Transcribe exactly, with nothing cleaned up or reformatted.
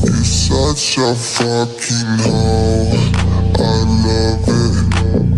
You're such a fucking hoe, I love it.